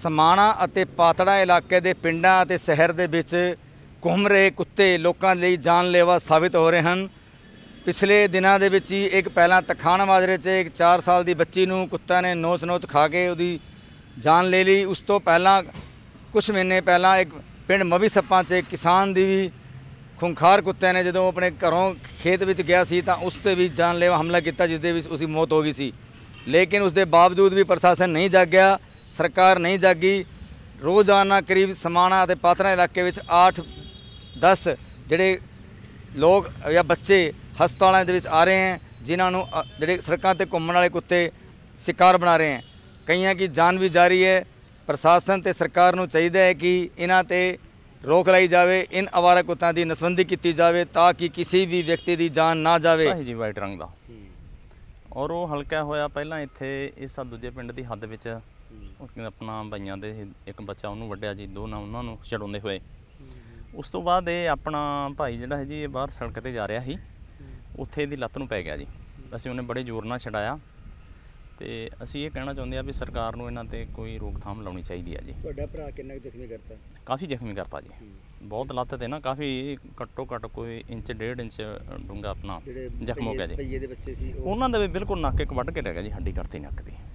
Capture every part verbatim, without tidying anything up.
समाणा ਅਤੇ ਪਾਤੜਾ ਇਲਾਕੇ ਦੇ ਪਿੰਡਾਂ ਅਤੇ ਸ਼ਹਿਰ ਦੇ ਵਿੱਚ ਘੁੰਮ ਰਹੇ ਕੁੱਤੇ ਲੋਕਾਂ ਲਈ ਜਾਨਲੇਵਾ ਸਾਬਿਤ ਹੋ ਰਹੇ ਹਨ। ਪਿਛਲੇ ਦਿਨਾਂ ਦੇ ਵਿੱਚ ਹੀ ਇੱਕ ਪਹਿਲਾਂ ਤਖਾਣਾ ਮਾਜਰੇ 'ਚ ਇੱਕ ਚਾਰ ਸਾਲ ਦੀ ਬੱਚੀ ਨੂੰ ਕੁੱਤਾ ਨੇ ਨੋਚ ਨੋਚ ਖਾ ਕੇ ਉਹਦੀ ਜਾਨ ਲੈ ਲਈ। ਉਸ ਤੋਂ ਪਹਿਲਾਂ ਕੁਛ ਮਹੀਨੇ ਪਹਿਲਾਂ ਇੱਕ ਪਿੰਡ ਮਵੀ ਸੱਪਾਂ 'ਚ ਕਿਸਾਨ ਦੀ ਵੀ ਖੁੰਖਾਰ ਕੁੱਤੇ ਨੇ ਜਦੋਂ ਆਪਣੇ ਘਰੋਂ ਖੇਤ ਵਿੱਚ ਗਿਆ ਸੀ ਤਾਂ ਉਸ 'ਤੇ ਵੀ ਜਾਨਲੇਵਾ ਹਮਲਾ ਕੀਤਾ, ਜਿਸ ਦੇ ਵਿੱਚ ਉਸਦੀ ਮੌਤ ਹੋ ਗਈ ਸੀ। ਲੇਕਿਨ ਉਸ ਦੇ ਬਾਵਜੂਦ ਵੀ ਪ੍ਰਸ਼ਾਸਨ ਨਹੀਂ ਜਾਗਿਆ, ਸਰਕਾਰ नहीं जागी। रोज़ाना करीब समाणा और पात्रा इलाके में आठ दस जोड़े लोग या बच्चे हस्पतालों के आ रहे हैं, जिन्होंने जोड़े सड़कों पर घूमने वाले कुत्ते शिकार बना रहे हैं। कईयों की जान भी जा रही है। प्रशासन तो सरकार को चाहिए है कि इन्हां ते रोक लाई जाए, इन आवारा कुत्तों की नसबंदी की जाए ताकि किसी भी व्यक्ति की जान ना जाए। जी वाइट रंग का और वो हल्का होया पहला इत्थे इस दूजे पिंड की हद में अपना भाइयों के एक बच्चा उन्होंने वड्या जी, दो ना उन्होंने छड़ाते हुए। उस तो बाद ये अपना भाई जोड़ा है जी ये बाहर सड़क पर जा रहा ही, उत्थे इहदी लत्त नूं पै गया जी। असीं उन्हें बड़े जोर नाल छड़ाया तो असीं ये कहना चाहुंदे आ भी सरकार नूं इन्हां ते कोई रोकथाम लाउणी चाहीदी है जी। तुहाडा भरा किन्ना जख्मी करता? काफ़ी जख्मी करता जी, बहुत लत्त ते ना काफ़ी घट्टो घट्ट कोई इंच डेढ़ इंच डूंगा अपना जख्म हो गया जी। भईए दे बच्चे सी उन्हां दे बिल्कुल नक्क एक वड्ढ के रह गया जी, हड्डी करती नक्क दी।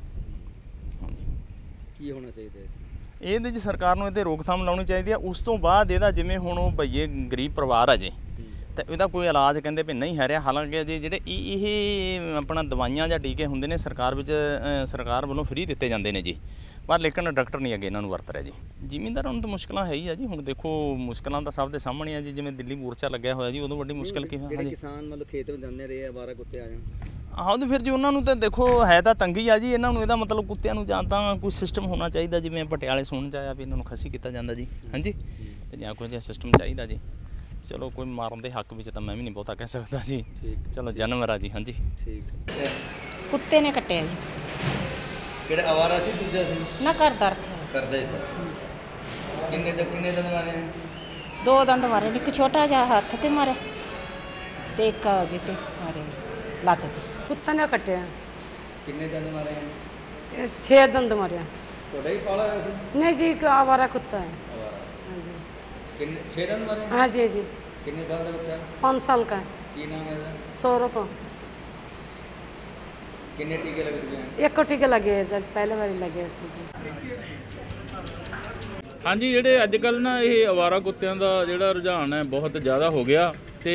ਕੀ ਹੋਣਾ ਚਾਹੀਦਾ ਹੈ ਇਹਦੇ 'ਚ ਸਰਕਾਰ ਨੂੰ ਇਹਤੇ ਰੋਕਥਾਮ ਲਾਉਣੀ ਚਾਹੀਦੀ ਆ। ਉਸ ਤੋਂ ਬਾਅਦ ਇਹਦਾ ਜਿਵੇਂ ਹੁਣ ਉਹ ਭਈਏ ਗਰੀਬ ਪਰਿਵਾਰ ਆ ਜੇ ਤਾਂ ਇਹਦਾ ਕੋਈ ਇਲਾਜ ਕਹਿੰਦੇ ਵੀ ਨਹੀਂ ਹੈ ਰਿਹਾ। ਹਾਲਾਂਕਿ ਜੀ ਜਿਹੜੇ ਇਹ ਇਹ ਆਪਣਾ ਦਵਾਈਆਂ ਜਾਂ ਟੀਕੇ ਹੁੰਦੇ ਨੇ ਸਰਕਾਰ ਵਿੱਚ ਸਰਕਾਰ ਵੱਲੋਂ ਫ੍ਰੀ ਦਿੱਤੇ ਜਾਂਦੇ ਨੇ ਜੀ, ਪਰ ਲੇਕਿਨ ਡਾਕਟਰ ਨਹੀਂ ਅੱਗੇ ਇਹਨਾਂ ਨੂੰ ਵਰਤ ਰਿਹਾ ਜੀ। ਜ਼ਿਮੀਂਦਾਰਾਂ ਨੂੰ ਤਾਂ ਮੁਸ਼ਕਲਾਂ ਹੈ ਹੀ ਆ ਜੀ। ਹੁਣ ਦੇਖੋ ਮੁਸ਼ਕਲਾਂ ਤਾਂ ਸਭ ਦੇ ਸਾਹਮਣੇ ਆ ਜੀ। ਜਿਵੇਂ ਦਿੱਲੀ ਮੋਰਚਾ ਲੱਗਿਆ ਹੋਇਆ ਜੀ, ਉਦੋਂ ਵੱਡੀ ਮੁਸ਼ਕਲ ਕੀ ਹੈ ਜਿਹੜੇ ਕਿਸਾਨ ਮਤਲਬ ਖੇਤ ਵਿੱਚ ਜਾਂਦੇ ਰਹੇ ਆਵਾਰਾ ਕੁੱਤੇ ਆ ਜਾਣ। ਆਹੋ ਤੇ ਫਿਰ ਜੀ ਉਹਨਾਂ ਨੂੰ ਤਾਂ ਦੇਖੋ ਹੈ ਤਾਂ ਤੰਗੀ ਆ ਜੀ। ਇਹਨਾਂ ਨੂੰ ਇਹਦਾ ਮਤਲਬ ਕੁੱਤਿਆਂ ਨੂੰ ਜਾਂ ਤਾਂ ਕੋਈ ਸਿਸਟਮ ਹੋਣਾ ਚਾਹੀਦਾ, ਜਿਵੇਂ ਪਟਿਆਲੇ ਸੁਣਨ 'ਚ ਆਇਆ ਵੀ ਇਹਨਾਂ ਨੂੰ ਖੱਸੀ ਕੀਤਾ ਜਾਂਦਾ ਜੀ, ਹਾਂਜੀ, ਤੇ ਜਾਂ ਕੋਈ ਜਿਹਾ ਸਿਸਟਮ ਚਾਹੀਦਾ ਜੀ। ਚਲੋ ਕੋਈ ਮਾਰਨ ਦੇ ਹੱਕ ਵਿੱਚ ਤਾਂ ਮੈਂ ਵੀ ਨਹੀਂ ਬਹੁਤਾ ਕਹਿ ਸਕਦਾ ਜੀ। ਚਲੋ ਜਾਨਵਰ ਆ ਜੀ, ਹਾਂਜੀ ਠੀਕ। ਕੁੱਤੇ ਨੇ ਕੱਟਿਆ ਜੀ। ਕਿਹੜਾ ਆਵਾਰਾ ਸੀ ਦੂਜਾ ਸੀ? ਨਾ ਘਰ ਦਾ ਰੱਖਿਆ ਕਰਦੇ ਕਿੰਨੇ ਦ ਕਿੰਨੇ ਦੰਦ ਮਾਰੇ? ਦੋ ਦੰਦ ਮਾਰੇ, ਇੱਕ ਛੋਟਾ ਜਿਹਾ ਹੱਥ ਤੇ ਮਾਰੇ ਤੇ ਇੱਕ ਅੱਗੇ ਤੇ ਮਾਰੇ ਲੱਤ ਤੇ। ਕੁੱਤਾ ਨੇ ਕੱਟਿਆ। ਕਿੰਨੇ ਦੰਦ ਮਾਰੇ? ਤੇ ਛੇ ਦੰਦ ਮਾਰਿਆ। ਤੁਹਾਡਾ ਹੀ ਪਾਲਾ ਹੋਇਆ ਸੀ? ਨਹੀਂ ਜੀ, ਇੱਕ ਆਵਾਰਾ ਕੁੱਤਾ ਹੈ। ਆਵਾਰਾ, ਹਾਂਜੀ। ਕਿੰਨੇ ਛੇ ਦੰਦ ਮਾਰੇ? हाँ जी जी। कितने साल का बच्चा? पाँच साल का है। की नाम है इसका? सौरभ। कितने टीके लग चुके हैं? एक को टीके लगे हैं जी, पहले बार लगे हैं जी। ਹਾਂਜੀ, ਜਿਹੜੇ ਅੱਜ ਕੱਲ੍ਹ ਨਾ ਇਹ ਅਵਾਰਾ ਕੁੱਤਿਆਂ ਦਾ ਜਿਹੜਾ ਰੁਝਾਨ ਹੈ ਬਹੁਤ ਜ਼ਿਆਦਾ ਹੋ ਗਿਆ ਤੇ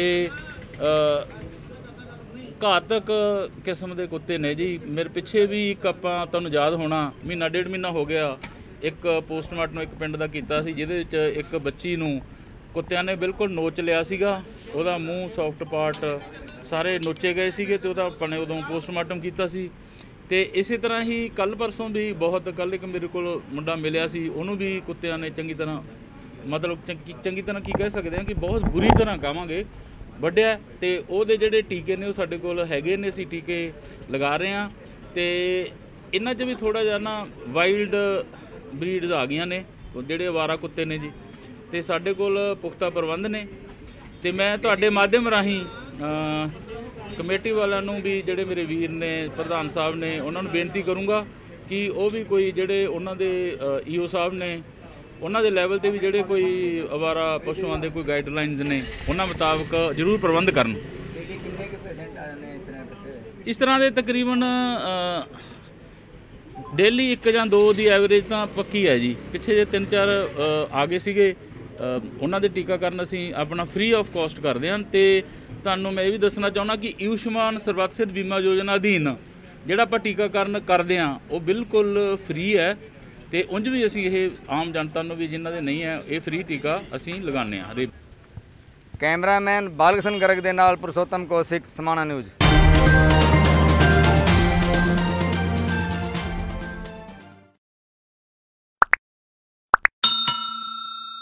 ਘਾਤਕ ਕਿਸਮ ਦੇ ਕੁੱਤੇ ਨੇ ਜੀ। ਮੇਰੇ ਪਿੱਛੇ ਵੀ ਇੱਕ ਆਪਾਂ ਤੁਹਾਨੂੰ ਯਾਦ ਹੋਣਾ ਮਹੀਨਾ ਡੇਢ ਮਹੀਨਾ ਹੋ ਗਿਆ ਇੱਕ ਪੋਸਟਮਾਰਟਮ ਇੱਕ ਪਿੰਡ ਦਾ ਕੀਤਾ ਸੀ, ਜਿਹਦੇ ਵਿੱਚ ਇੱਕ ਬੱਚੀ ਨੂੰ ਕੁੱਤਿਆਂ ਨੇ ਬਿਲਕੁਲ ਨੋਚ ਲਿਆ ਸੀਗਾ। ਉਹਦਾ ਮੂੰਹ ਸੌਫਟ ਪਾਰਟ ਸਾਰੇ ਨੋਚੇ ਗਏ ਸੀਗੇ ਤੇ ਉਹਦਾ ਆਪਾਂ ਨੇ ਉਦੋਂ ਪੋਸਟਮਾਰਟਮ ਕੀਤਾ ਸੀ। ਤੇ ਇਸੇ ਤਰ੍ਹਾਂ ਹੀ ਕੱਲ੍ਹ ਪਰਸੋਂ ਵੀ ਬਹੁਤ ਕੱਲ੍ਹ ਇੱਕ ਮੇਰੇ ਕੋਲ ਮੁੰਡਾ ਮਿਲਿਆ ਸੀ, ਉਹਨੂੰ ਵੀ ਕੁੱਤਿਆਂ ਨੇ ਚੰਗੀ ਤਰ੍ਹਾਂ ਮਤਲਬ ਚੰਗੀ ਚੰਗੀ ਤਰ੍ਹਾਂ ਕੀ ਕਹਿ ਸਕਦੇ ਹਾਂ ਕਿ ਬਹੁਤ ਬੁਰੀ ਤਰ੍ਹਾਂ ਕਹਾਂਗੇ ਵੱਢਿਆ। ਤੇ ਉਹਦੇ ਜਿਹੜੇ ਟੀਕੇ ਨੇ ਉਹ ਸਾਡੇ ਕੋਲ ਹੈਗੇ ਨੇ, ਅਸੀਂ ਟੀਕੇ ਲਗਾ ਰਹੇ ਹਾਂ। ਤੇ ਇਹਨਾਂ 'ਚ ਵੀ ਥੋੜ੍ਹਾ ਜਿਹਾ ਨਾ ਵਾਈਲਡ ਬਰੀਡਸ ਆ ਗਈਆਂ ਨੇ ਜਿਹੜੇ ਅਵਾਰਾ ਕੁੱਤੇ ਨੇ ਜੀ, ਤੇ ਸਾਡੇ ਕੋਲ ਪੁਖਤਾ ਪ੍ਰਬੰਧ ਨੇ। ਤੇ ਮੈਂ ਤੁਹਾਡੇ ਮਾਧਿਅਮ ਰਾਹੀਂ ਕਮੇਟੀ ਵਾਲਿਆਂ ਨੂੰ ਵੀ ਜਿਹੜੇ ਮੇਰੇ ਵੀਰ ਨੇ ਪ੍ਰਧਾਨ ਸਾਹਿਬ ਨੇ ਉਹਨਾਂ ਨੂੰ ਬੇਨਤੀ ਕਰੂੰਗਾ ਕਿ ਉਹ ਵੀ ਕੋਈ ਜਿਹੜੇ ਉਹਨਾਂ ਦੇ ਈਓ ਸਾਹਿਬ ਨੇ ਉਹਨਾਂ ਦੇ ਲੈਵਲ ਤੇ ਵੀ ਜਿਹੜੇ ਕੋਈ ਅਵਾਰਾ ਪਸ਼ੂਆਂ ਦੇ ਕੋਈ ਗਾਈਡਲਾਈਨਸ ਨੇ ਉਹਨਾਂ ਮੁਤਾਬਕ ਜ਼ਰੂਰ ਪ੍ਰਬੰਧ ਕਰਨ। ਕਿੰਨੇ ਕੁ ਪੇਸ਼ੈਂਟ ਆ ਜਾਂਦੇ ਇਸ ਤਰ੍ਹਾਂ ਦੇ? ਇਸ ਤਰ੍ਹਾਂ ਦੇ ਤਕਰੀਬਨ ਡੇਲੀ ਇੱਕ ਜਾਂ ਦੋ ਦੀ ਐਵਰੇਜ ਤਾਂ ਪੱਕੀ ਹੈ ਜੀ। ਪਿੱਛੇ ਜੇ ਤਿੰਨ ਚਾਰ ਆ ਗਏ ਸੀਗੇ, ਉਹਨਾਂ ਦੇ ਟੀਕਾਕਰਨ ਅਸੀਂ ਆਪਣਾ ਫ੍ਰੀ ਆਫ ਕਾਸਟ ਕਰਦੇ ਹਾਂ। ਤੇ ਤੁਹਾਨੂੰ ਮੈਂ ਇਹ ਵੀ ਦੱਸਣਾ ਚਾਹੁੰਦਾ ਕਿ ਆਯੁਸ਼ਮਾਨ ਸਰਬੱਤ ਸਿਹਤ ਬੀਮਾ ਯੋਜਨਾ ਅਧੀਨ ਜਿਹੜਾ ਆਪਾਂ ਟੀਕਾਕਰਨ ਕਰਦੇ ਹਾਂ ਉਹ ਬਿਲਕੁਲ ਫ੍ਰੀ ਹੈ। ਤੇ ਉਂਝ ਵੀ ਅਸੀਂ ਇਹ ਆਮ ਜਨਤਾ ਨੂੰ ਵੀ ਜਿਨ੍ਹਾਂ ਦੇ ਨਹੀਂ ਹੈ ਇਹ ਫ੍ਰੀ ਟੀਕਾ ਅਸੀਂ ਲਗਾਉਂਦੇ ਹਾਂ। ਕੈਮਰਾਮੈਨ ਬਾਲਕ੍ਰਿਸ਼ਨ ਗਰਗ ਦੇ ਨਾਲ ਪੁਰਸ਼ੋਤਮ ਕੌਸ਼ਿਕ, ਸਮਾਣਾ ਨਿਊਜ਼।